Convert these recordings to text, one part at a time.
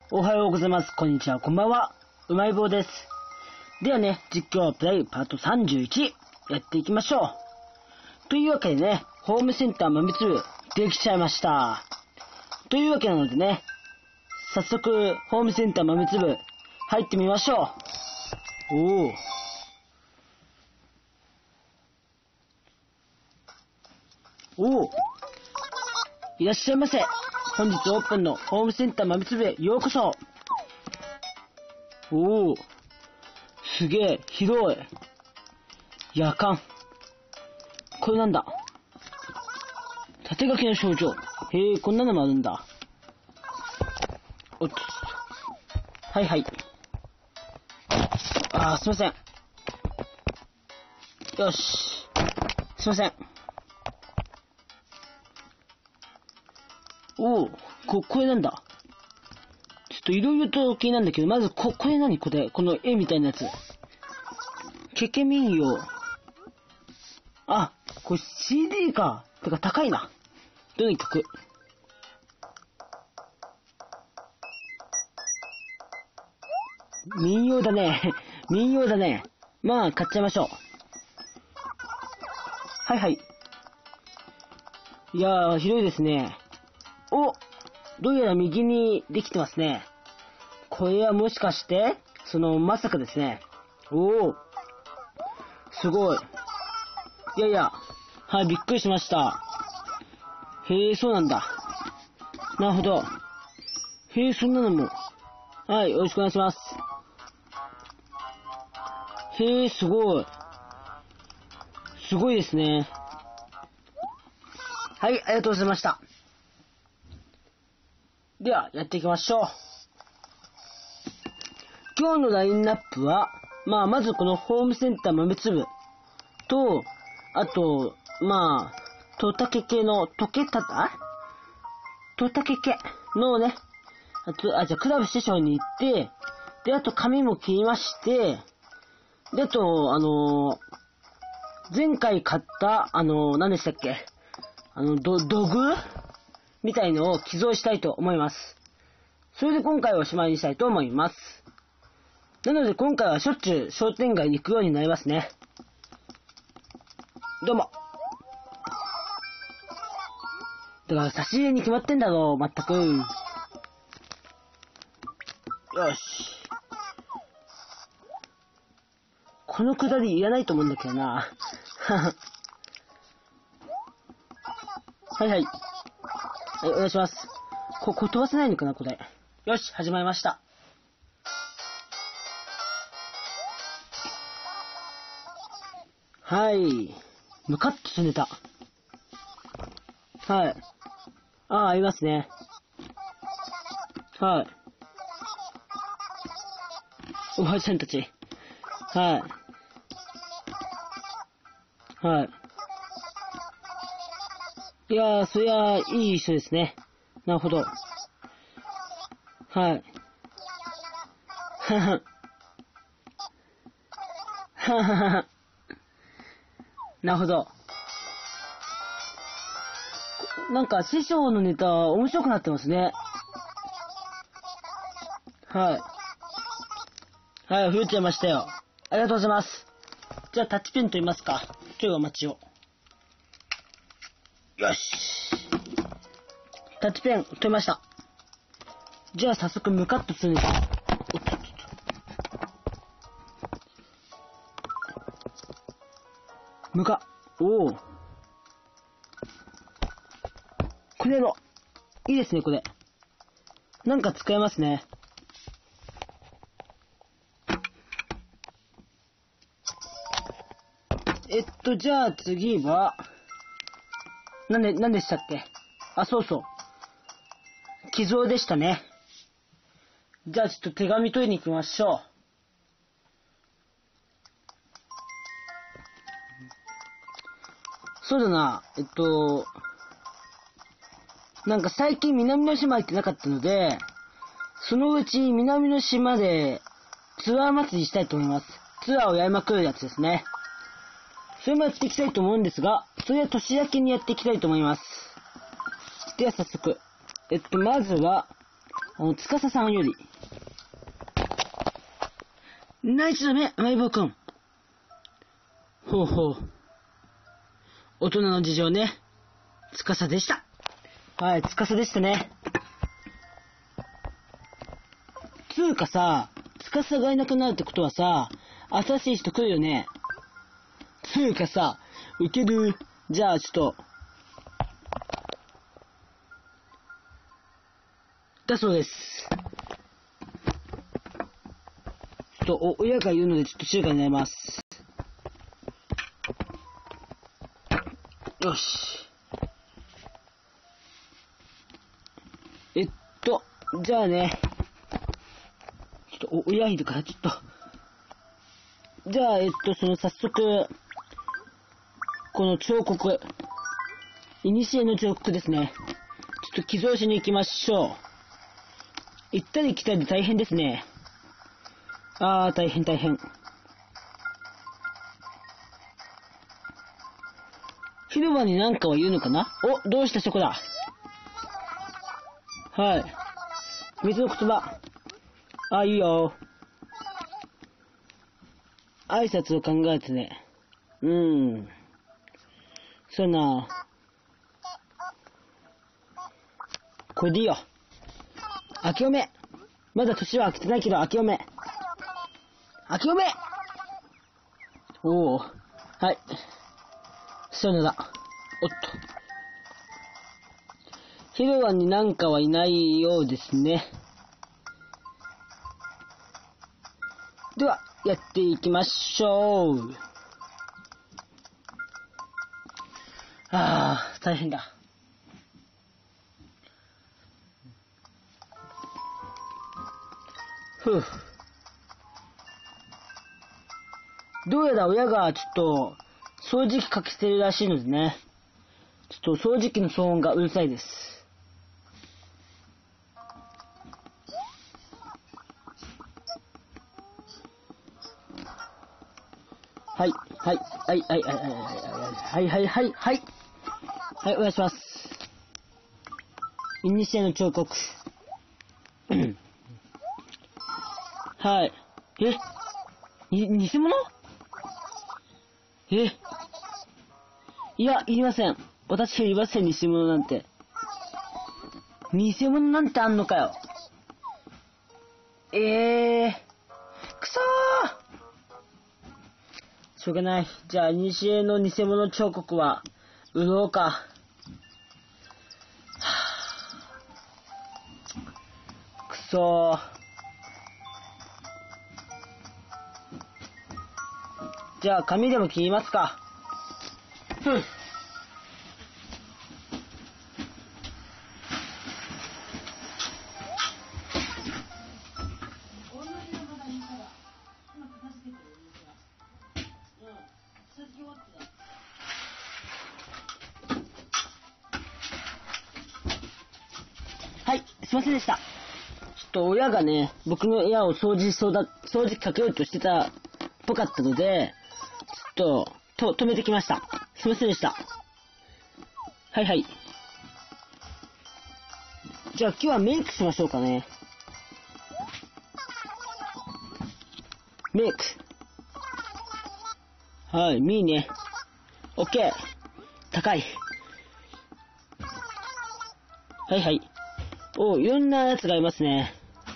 おはようございます。こんにちは。こんばんは。うまい棒です。ではね、実況プレイパート31やっていきましょう。というわけでね、ホームセンター豆粒できちゃいました。というわけなのでね、早速ホームセンター豆粒入ってみましょう。おお、いらっしゃいませ。本日オープンのホームセンター豆粒へようこそ。おお、すげえ広い。夜間。これなんだ。縦書きの症状。へえ、こんなのもあるんだ。おっと。はいはい。すいません。よし。すいません。おお、これなんだ。ちょっといろいろと気になるんだけど、まずこれ何これ、この絵みたいなやつ。ケケ民謡。あ、これ CD か。てか高いな。とにかく。民謡だね。民謡だね。まあ、買っちゃいましょう。はいはい。いやー、広いですね。お、どうやら右にできてますね。これはもしかして、まさかですね。おー、すごい。いやいや、はい、びっくりしました。へえ、そうなんだ。なるほど。へえ、そんなのも。はい、よろしくお願いします。へえ、すごい。すごいですね。はい、ありがとうございました。では、やっていきましょう。今日のラインナップは、まずこのホームセンター豆粒と、あと、トタケ系の、トタケ系のね、じゃあ、クラブ師匠に行って、で、あと髪も切りまして、で、あと、前回買った、何でしたっけ、土偶みたいのを寄贈したいと思います。それで今回はおしまいにしたいと思います。なので今回はしょっちゅう商店街に行くようになりますね。どうも。だから差し入れに決まってんだろう、まったく。よし。このくだりいらないと思うんだけどな。はいはい。はい、お願いします。これ飛ばせないのかな、これ。よし、始まりました。はい。ムカッとすねた。はい。ありますね。はい。おばあちゃんたち。はい。はい。いやー、そりゃ、いい人ですね。なるほど。はい。はは。ははは。なるほど。なんか、師匠のネタ、面白くなってますね。はい。はい、増えちゃいましたよ。ありがとうございます。じゃあ、タッチペンと言いますか。今日は待ちを。よし。タッチペン、取りました。じゃあ、早速、ムカッとするんですよ。ムカ。おー。これの、いいですね、これ。なんか使えますね。じゃあ次は、なんでしたっけ？そうそう。寄贈でしたね。じゃあちょっと手紙取りに行きましょう。そうだな、なんか最近南の島行ってなかったので、そのうち南の島でツアー祭りしたいと思います。ツアーをやりまくるやつですね。それもやっていきたいと思うんですが、それは年明けにやっていきたいと思います。では早速。まずは、 司さんより。ナイスだね、相棒くん。ほうほう。大人の事情ね。司でした。はい、司でしたね。つうかさ、司がいなくなるってことはさ、新しい人来るよね。つうかさ、ウケる。じゃあちょっと。だそうです。ちょっと親がいるのでちょっと静かになります。よし。じゃあね。ちょっと親いるからちょっと。じゃあ早速、この彫刻、古の彫刻ですね。ちょっと寄贈しに行きましょう。行ったり来たりで大変ですね。大変。広場に何かは言うのかな？どうしたそこだ。はい。別の言葉。いいよ。挨拶を考えてね。そうな。これでいいよ。明けおめ。まだ年は明けてないけど、明けおめ。明けおめ。はい。そういうのだ。おっと。広場になんかはいないようですね。では、やっていきましょう。大変だ。どうやら親がちょっと掃除機かけてるらしいのでね。ちょっと掃除機の騒音がうるさいです。はい、お願いします。古の彫刻。はい。偽物？いや、いりません。私はいりません、偽物なんて。偽物なんてあんのかよ。くそー。しょうがない。じゃあ、古の偽物彫刻は、売ろうか。くそー。じゃあ、紙でも切りますか。はい、すいませんでした。ちょっと親がね、僕の部屋を掃除機かけようとしてたっぽかったので、ちょっと、止めてきました。すいませんでした。はい。じゃあ今日はメイクしましょうかね。メイク。はい、ミーね。オッケー。高い。はい。いろんなやつがいますね。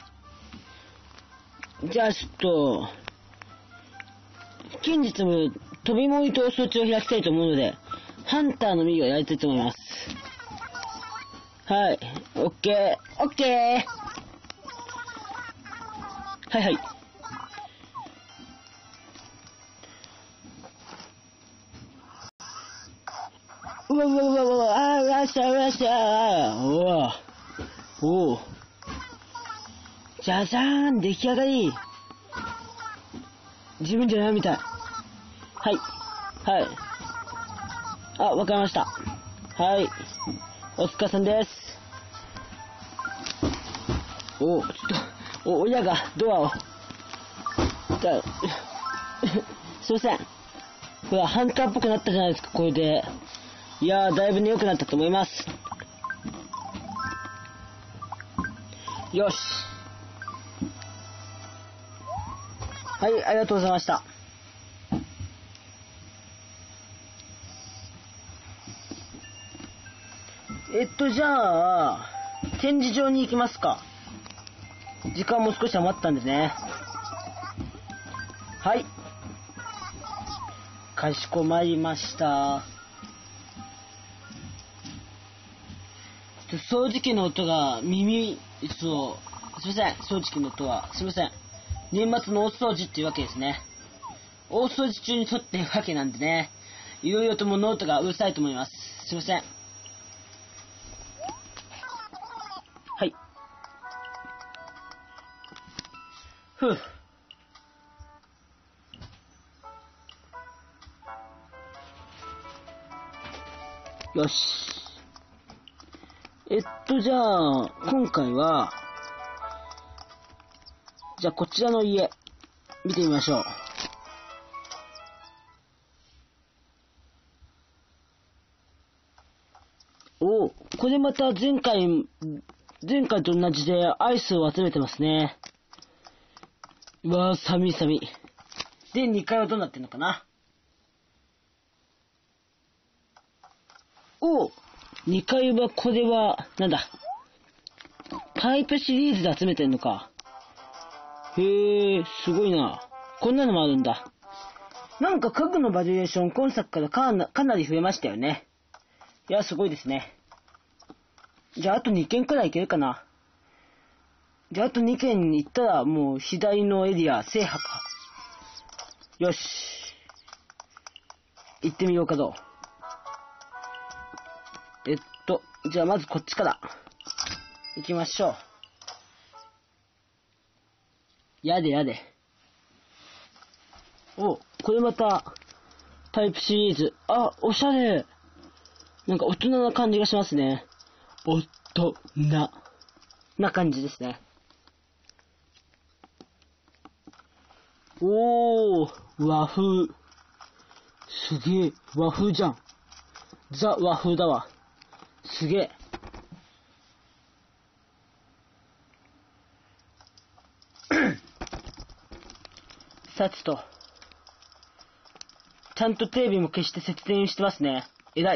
じゃあちょっと、近日も飛び盛り逃走中を開きたいと思うので、ハンターのミーをやりたいと思います。はい。オッケー。はい。うわ、らっしゃー。おー。じゃじゃーん、出来上がり。自分じゃないみたい。はい。わかりました。はい。お疲れさんです。ちょっと、親がドアを。すいません。これはハンターっぽくなったじゃないですか、これで。いやー、だいぶね、良くなったと思います。 よし。はい、ありがとうございました。じゃあ、展示場に行きますか。時間も少し余ったんでね。はい。かしこまりました。掃除機の音が耳、すいません。掃除機の音は、すいません。年末の大掃除っていうわけですね。大掃除中に撮ってるわけなんでね。いろいろと物音がうるさいと思います。すいません。はい。ふぅ。よし。じゃあ、今回は、じゃあこちらの家、見てみましょう。おお、これまた前回と同じでアイスを集めてますね。うわぁ、寒い寒い。で、2階はどうなってんのかな。おお、2階はこれは、なんだ。パイプシリーズで集めてんのか。へえ、すごいな。こんなのもあるんだ。なんか家具のバリエーション今作からかなり増えましたよね。いや、すごいですね。じゃあ、あと2軒くらい行けるかな。じゃあ、あと2軒に行ったら、もう、左のエリア制覇か。よし。行ってみようかどう。じゃあ、まずこっちから。行きましょう。やでやで。お、これまた、タイプシリーズ。あ、おしゃれ。なんか大人な感じがしますね。大人な感じですね。おー、和風。すげえ、和風じゃん。ザ和風だわ。すげえ。さてと。ちゃんとテレビも消して節電してますね。偉い。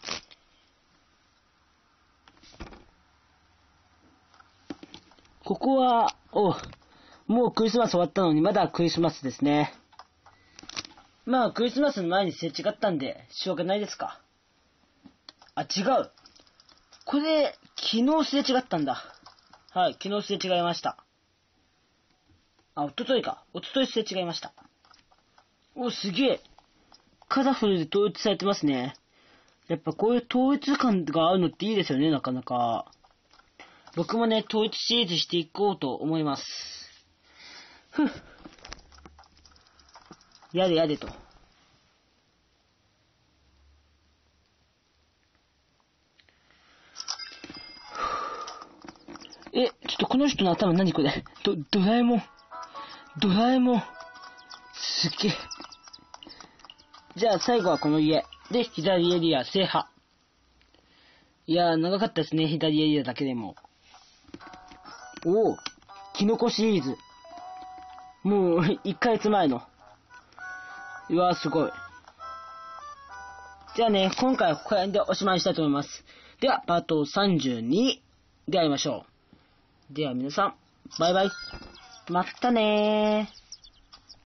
ここは、もうクリスマス終わったのにまだクリスマスですね。まあクリスマスの前にすれ違ったんで、しょうがないですか。あ、違う。これ、昨日すれ違ったんだ。はい、昨日すれ違いました。あ、おとといか。おとといすれ違いました。お、すげえ。カラフルで統一されてますね。やっぱこういう統一感があるのっていいですよね、なかなか。僕もね、統一シリーズしていこうと思います。ふっ。やでやでと。ちょっとこの人の頭何これ。ドラえもん。ドラえもん。すげえ。じゃあ最後はこの家。で、左エリア制覇。いやー、長かったですね、左エリアだけでも。おお、キノコシリーズ。もう、1ヶ月前の。うわー、すごい。じゃあね、今回はここら辺でおしまいにしたいと思います。では、パート32で会いましょう。では皆さん、バイバイ。またねー。